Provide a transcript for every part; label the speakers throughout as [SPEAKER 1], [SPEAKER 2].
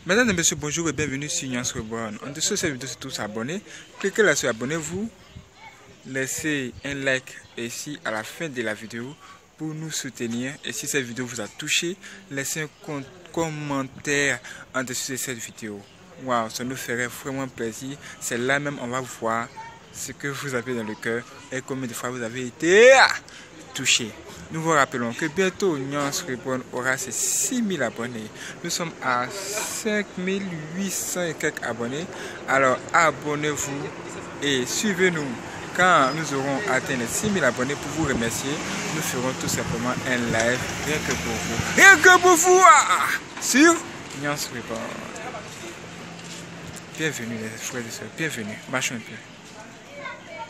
[SPEAKER 1] Mesdames et messieurs, bonjour et bienvenue sur Nyans Reborn. En dessous de cette vidéo, c'est tous abonnés. Cliquez là sur abonnez-vous. Laissez un like ici à la fin de la vidéo pour nous soutenir. Et si cette vidéo vous a touché, laissez un commentaire en dessous de cette vidéo. Waouh, ça nous ferait vraiment plaisir. C'est là même on va voir ce que vous avez dans le cœur et combien de fois vous avez été touché. Nous vous rappelons que bientôt Nyans Reborn aura ses 6000 abonnés. Nous sommes à 5800 et quelques abonnés. Alors abonnez-vous et suivez-nous. Quand nous aurons atteint les 6000 abonnés, pour vous remercier, nous ferons tout simplement un live rien que pour vous. Rien que pour vous sur Nyans Reborn. Bienvenue les frères et sœurs, bienvenue. Marchons un peu.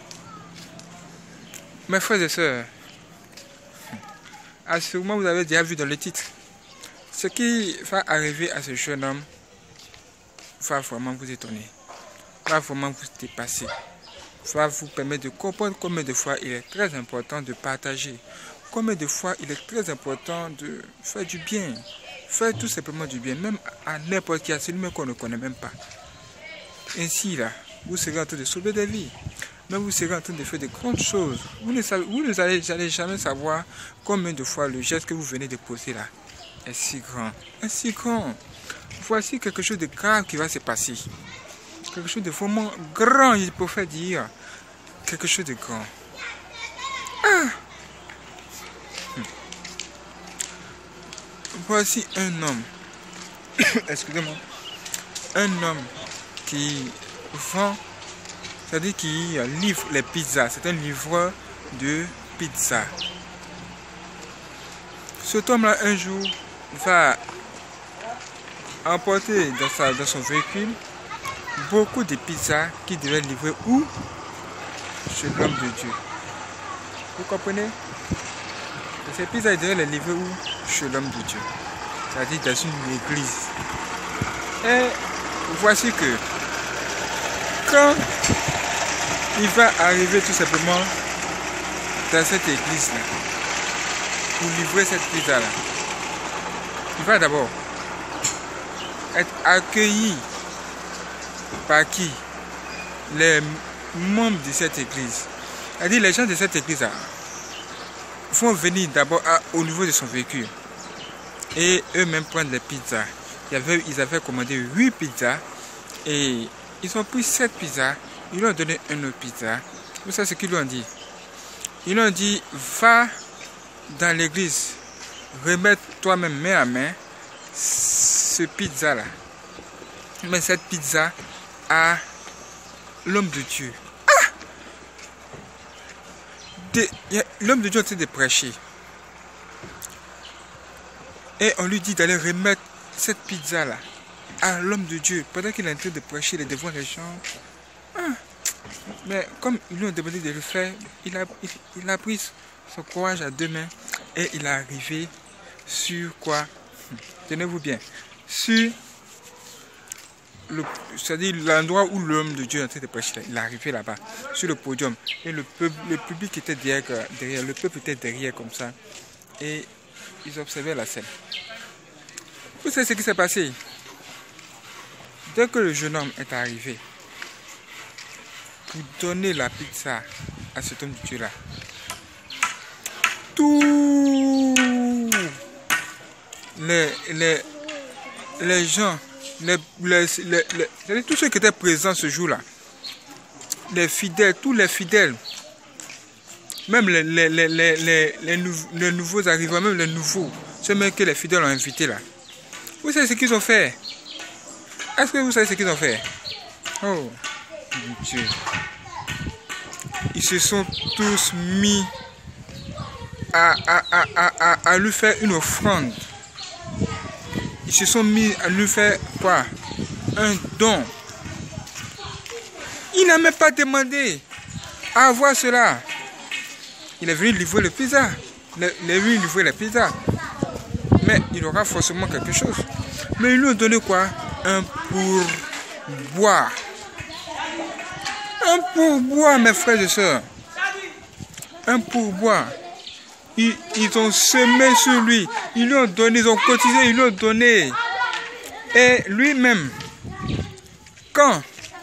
[SPEAKER 1] Mes frères et sœurs, assurément vous avez déjà vu dans le titre. Ce qui va arriver à ce jeune homme va vraiment vous étonner, va vraiment vous dépasser, va vous permettre de comprendre combien de fois il est très important de partager, combien de fois il est très important de faire du bien, faire tout simplement du bien, même à n'importe qui, à celui qu'on ne connaît même pas. Ainsi là, vous serez en train de sauver des vies. Mais vous serez en train de faire de grandes choses. Vous ne allez jamais savoir combien de fois le geste que vous venez de poser là est si grand. Est si grand. Voici quelque chose de grave qui va se passer. Quelque chose de vraiment grand, il peut faire dire. Quelque chose de grand. Voici un homme. Excusez-moi. Un homme qui vend. C'est-à-dire qu'il livre les pizzas. C'est un livreur de pizza. Cet homme-là, un jour, va emporter dans son véhicule beaucoup de pizzas qu'il devait livrer où? Chez l'homme de Dieu. Vous comprenez? Ces pizzas, il devait les livrer où? Chez l'homme de Dieu. C'est-à-dire dans une église. Et voici que quand il va arriver tout simplement dans cette église-là pour livrer cette pizza-là, il va d'abord être accueilli par qui? Les membres de cette église. C'est-à-dire les gens de cette église-là vont venir d'abord au niveau de son véhicule et eux-mêmes prendre les pizzas. Ils avaient commandé 8 pizzas et ils ont pris 7 pizzas. Ils lui ont donné une autre pizza. Vous savez ce qu'ils lui ont dit? Ils lui ont dit, va dans l'église, remettre toi-même main à main ce pizza-là. Mais cette pizza à l'homme de Dieu. L'homme de Dieu est en train de prêcher. Et on lui dit d'aller remettre cette pizza-là à l'homme de Dieu. Pendant qu'il est en train de prêcher devant les gens. Mais comme ils lui ont demandé de le faire, il a pris son courage à deux mains et il est arrivé sur quoi? Tenez-vous bien. Sur c'est-à-dire l'endroit où l'homme de Dieu est en train de prêcher. Il est arrivé là-bas, sur le podium. Et le public était derrière, le peuple était derrière comme ça. Et ils observaient la scène. Vous savez ce qui s'est passé? Dès que le jeune homme est arrivé, pour donner la pizza à cet homme de Dieu là, tous les gens, tous ceux qui étaient présents ce jour-là, les fidèles, tous les fidèles, même les nouveaux arrivants, même les nouveaux, ceux même que les fidèles ont invités là, vous savez ce qu'ils ont fait? Est-ce que vous savez ce qu'ils ont fait? Oh mon Dieu. Ils se sont tous mis à lui faire une offrande. Ils se sont mis à lui faire quoi? Un don. Il n'a même pas demandé à avoir cela. Il est venu livrer le pizza. Il est venu livrer la pizza. Mais il aura forcément quelque chose. Mais ils lui ont donné quoi? Un pourboire. Un pourboire, mes frères et sœurs. Un pourboire. Ils ont semé sur lui. Ils lui ont donné, ils ont cotisé, ils lui ont donné. Et lui-même, quand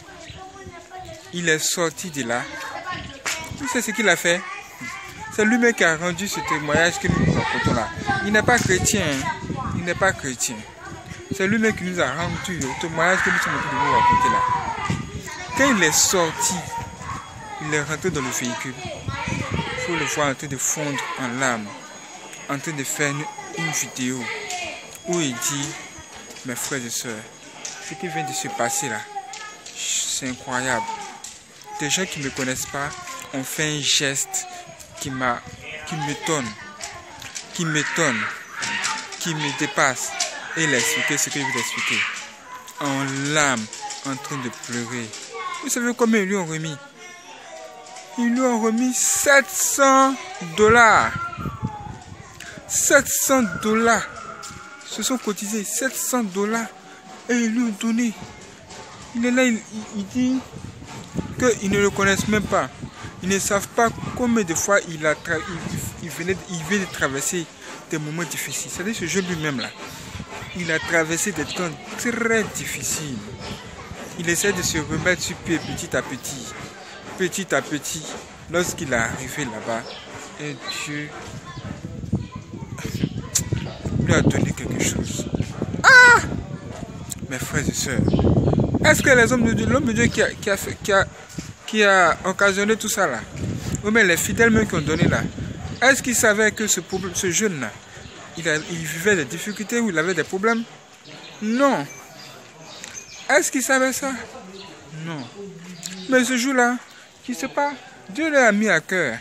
[SPEAKER 1] il est sorti de là, tu sais ce qu'il a fait? C'est lui-même qui a rendu ce témoignage que nous nous racontons là. Il n'est pas chrétien. Il n'est pas chrétien. C'est lui-même qui nous a rendu le témoignage que nous sommes en train de vous raconter là. Quand il est sorti, il est rentré dans le véhicule. Il faut le voir en train de fondre en larmes, en train de faire une vidéo où il dit, mes frères et sœurs, ce qui vient de se passer là, c'est incroyable. Des gens qui ne me connaissent pas ont fait un geste qui m'étonne, qui me dépasse. Et il a expliqué ce que je vais expliquer. En larmes, en train de pleurer. Vous savez combien ils lui ont remis? Ils lui ont remis $700. $700. Se sont cotisés $700. Et ils lui ont donné. Il est là, il dit qu'ils ne le connaissent même pas. Ils ne savent pas combien de fois il vient de traverser des moments difficiles. C'est-à-dire ce jeune lui-même là. Il a traversé des temps très difficiles. Il essaie de se remettre sur pied petit à petit. Petit à petit. Lorsqu'il est arrivé là-bas, et Dieu lui a donné quelque chose. Ah! Mes frères et sœurs, est-ce que les hommes de Dieu, l'homme de Dieu qui a occasionné tout ça là, ou bien les fidèles même qui ont donné là, est-ce qu'ils savaient que ce jeune là, il vivait des difficultés ou il avait des problèmes? Non. Est-ce qu'il savait ça? Non. Mais ce jour-là, je ne sais pas, Dieu leur a mis à cœur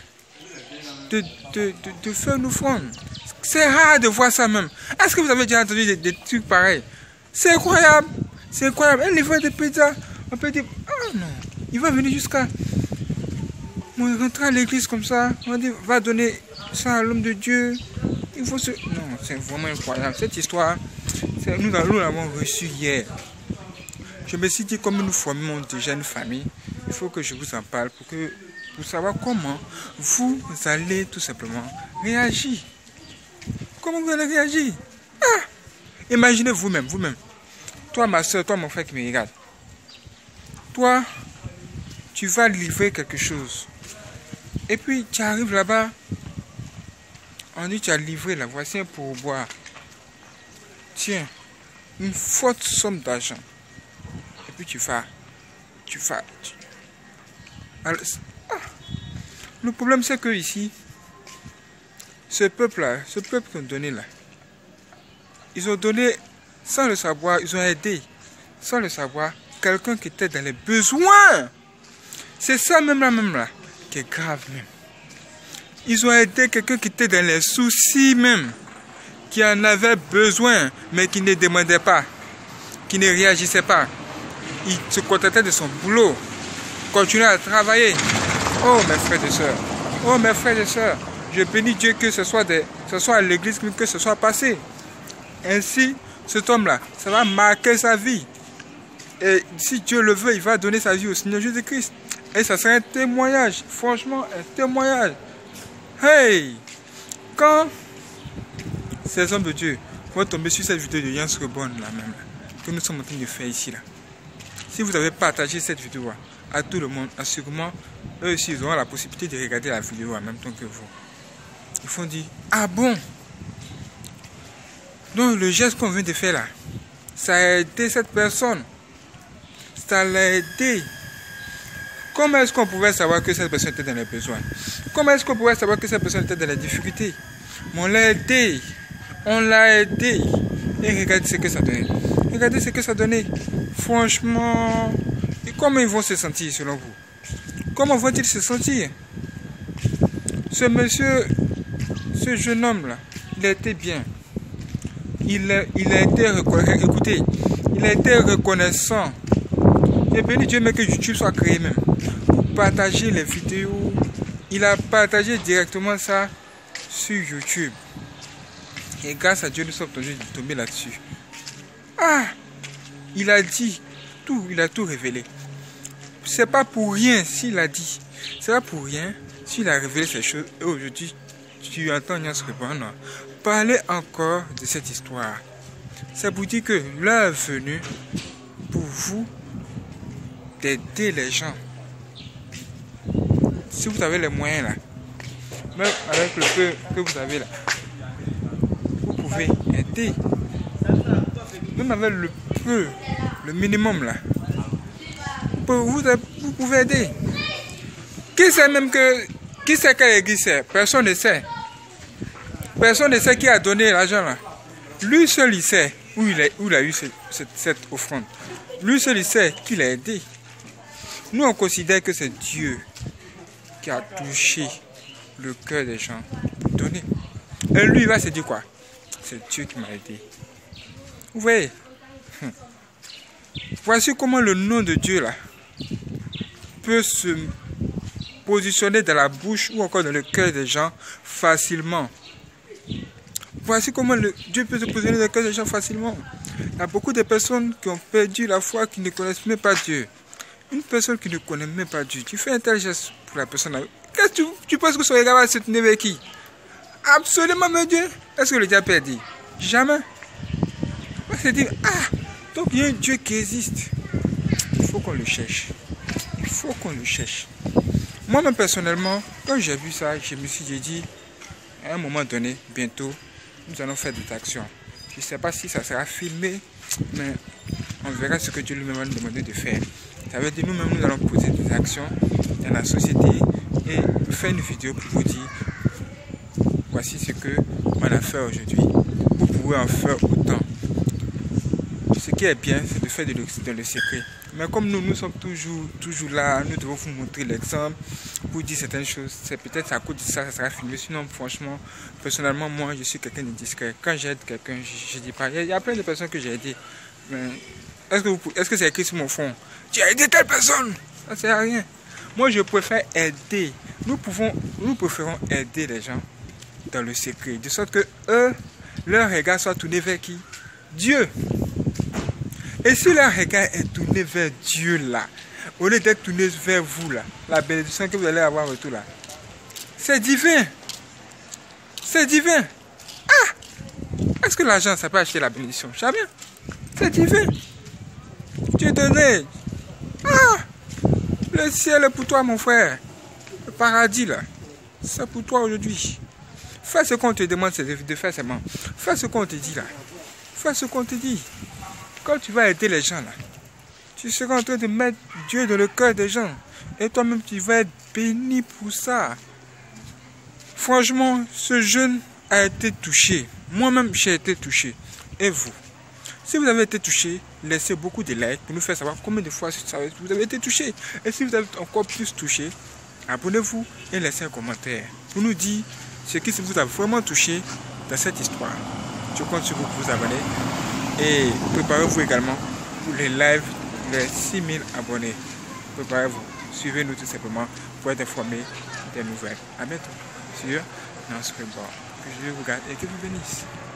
[SPEAKER 1] de faire une offrande. C'est rare de voir ça même. Est-ce que vous avez déjà entendu des trucs pareils? C'est incroyable. C'est incroyable. Un livreur de pizza, on peut dire, ah non, il va venir jusqu'à rentrer à l'église comme ça, on dit, va donner ça à l'homme de Dieu. Il faut se... Non, c'est vraiment incroyable. Cette histoire, nous l'avons reçue hier. Je me suis dit, comme nous formons déjà une famille, il faut que je vous en parle pour savoir comment vous allez tout simplement réagir. Comment vous allez réagir? Ah! Imaginez vous-même. Toi, ma soeur, toi, mon frère qui me regarde. Toi, tu vas livrer quelque chose. Et puis, tu arrives là-bas. On dit, tu as livré là, voici un pourboire. Tiens, une forte somme d'argent. Et puis, tu vas. Alors, le problème, c'est que ici, ce peuple-là, qui ont donné là, ils ont donné, sans le savoir, ils ont aidé, sans le savoir, quelqu'un qui était dans les besoins. C'est ça même là, qui est grave même. Ils ont aidé quelqu'un qui était dans les soucis même, qui en avait besoin, mais qui ne demandait pas, qui ne réagissait pas. Il se contentait de son boulot, continuait à travailler. Oh mes frères et sœurs, je bénis Dieu que ce soit à l'église, que ce soit passé. Ainsi, cet homme-là, ça va marquer sa vie. Et si Dieu le veut, il va donner sa vie au Seigneur Jésus-Christ. Et ça sera un témoignage, franchement, un témoignage. Hey! Quand ces hommes de Dieu vont tomber sur cette vidéo de Jens Rebond, là même, que nous sommes en train de faire ici, là. Si vous avez partagé cette vidéo à tout le monde, assurément, eux aussi, ils auront la possibilité de regarder la vidéo en même temps que vous. Ils vont dire, ah bon? Donc le geste qu'on vient de faire là, ça a aidé cette personne. Ça l'a aidé. Comment est-ce qu'on pouvait savoir que cette personne était dans les besoins? Comment est-ce qu'on pouvait savoir que cette personne était dans les difficultés? Mais on l'a aidé. On l'a aidé. Et regardez ce que ça donnait. Regardez ce que ça donnait. Franchement, et comment ils vont se sentir selon vous? Comment vont-ils se sentir? Ce monsieur, ce jeune homme là, il a été bien. Il a été reconnaissant. Écoutez, il a été reconnaissant. J'ai béni Dieu, mais que YouTube soit créé même. Pour partager les vidéos. Il a partagé directement ça sur YouTube. Et grâce à Dieu, nous sommes tombés là-dessus. Ah! Il a dit tout, il a tout révélé. C'est pas pour rien s'il a dit. C'est pas pour rien s'il a révélé ces choses. Et aujourd'hui, tu entends Jens Rebond parler encore de cette histoire. C'est pour dire que l'heure est venue pour vous d'aider les gens. Si vous avez les moyens là, même avec le peu que vous avez là, vous pouvez aider. Même avec le peu, le minimum là, vous pouvez aider. Qui sait même que... Qui sait quelle église c'est? Personne ne sait. Personne ne sait qui a donné l'argent là. Lui seul il sait où il a eu cette offrande. Lui seul il sait qu'il a aidé. Nous on considère que c'est Dieu qui a touché le cœur des gens pour donner. Et lui il va se dire quoi? C'est Dieu qui m'a aidé. Vous voyez? Voici comment le nom de Dieu là peut se positionner dans la bouche ou encore dans le cœur des gens facilement. Voici comment Dieu peut se positionner dans le cœur des gens facilement. Il y a beaucoup de personnes qui ont perdu la foi, qui ne connaissent même pas Dieu. Une personne qui ne connaît même pas Dieu, tu fais un tel geste pour la personne. Qu'est-ce que tu penses que son regard va se tenir avec qui? Absolument, mon Dieu. Est-ce que le diable peut dire? Jamais. On va se dire, ah, donc il y a un Dieu qui existe. Il faut qu'on le cherche. Il faut qu'on le cherche. Moi-même personnellement, quand j'ai vu ça, je me suis dit, à un moment donné, bientôt, nous allons faire des actions. Je ne sais pas si ça sera filmé, mais on verra ce que Dieu lui-même va nous demander de faire. Ça veut dire nous-mêmes, nous allons poser des actions dans la société et faire une vidéo pour vous dire, voici ce que on a fait aujourd'hui. Vous pouvez en faire autant. Ce qui est bien, c'est de faire dans le secret. Mais comme nous sommes toujours là, nous devons vous montrer l'exemple, pour dire certaines choses. C'est peut-être à cause de ça, ça sera filmé. Sinon, franchement, personnellement, moi, je suis quelqu'un de discret. Quand j'aide quelqu'un, je dis pas. Il y a plein de personnes que j'ai aidées. Mais est-ce que c'est écrit sur mon fond? Tu as aidé telle personne? Ça ne sert à rien. Moi, je préfère aider. Nous préférons aider les gens dans le secret. De sorte que eux, leur regard soit tourné vers qui? Dieu. Et si leur regard est tourné vers Dieu là, au lieu d'être tourné vers vous là, la bénédiction que vous allez avoir retour là, c'est divin. C'est divin. Ah! Est-ce que l'argent ça peut acheter la bénédiction? Jamais. C'est divin. Dieu donné. Ah! Le ciel est pour toi mon frère. Le paradis là, c'est pour toi aujourd'hui. Fais ce qu'on te demande, c'est de faire seulement. Fais ce qu'on te dit là. Fais ce qu'on te dit. Quand tu vas aider les gens là, tu seras en train de mettre Dieu dans le cœur des gens. Et toi-même, tu vas être béni pour ça. Franchement, ce jeune a été touché. Moi-même, j'ai été touché. Et vous? Si vous avez été touché, laissez beaucoup de likes pour nous faire savoir combien de fois vous avez été touché. Et si vous avez encore plus touché, abonnez-vous et laissez un commentaire pour nous dire ce qui vous a vraiment touché dans cette histoire. Je compte sur vous pour vous abonner. Et préparez-vous également pour les lives des 6000 abonnés. Préparez-vous. Suivez-nous tout simplement pour être informés des nouvelles. A bientôt sur Nance Report. Que Dieu vous garde et que vous bénisse.